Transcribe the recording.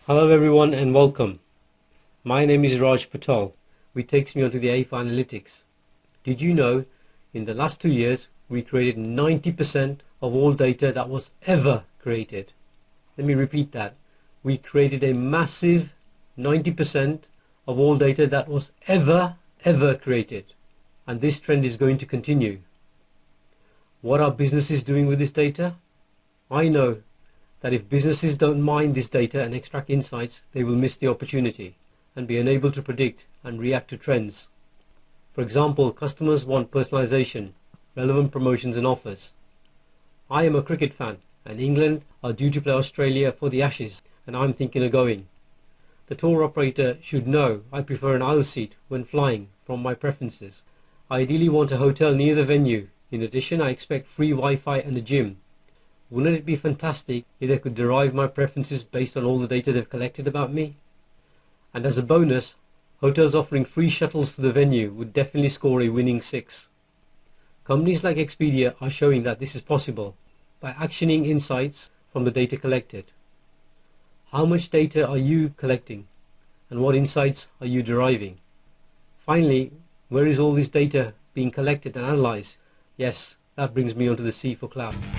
Hello everyone and welcome. My name is Raj Patel, which takes me onto the A for Analytics. Did you know in the last 2 years we created 90% of all data that was ever created? Let me repeat that. We created a massive 90% of all data that was ever created. And this trend is going to continue. What are businesses doing with this data? I know that if businesses don't mine this data and extract insights, they will miss the opportunity and be unable to predict and react to trends. For example, customers want personalization, relevant promotions and offers. I am a cricket fan and England are due to play Australia for the Ashes and I'm thinking of going. The tour operator should know I prefer an aisle seat when flying from my preferences. I ideally want a hotel near the venue. In addition, I expect free Wi-Fi and a gym. Wouldn't it be fantastic if they could derive my preferences based on all the data they've collected about me? And as a bonus, hotels offering free shuttles to the venue would definitely score a winning 6. Companies like Expedia are showing that this is possible by actioning insights from the data collected. How much data are you collecting and what insights are you deriving? Finally, where is all this data being collected and analyzed? Yes, that brings me onto the C for cloud.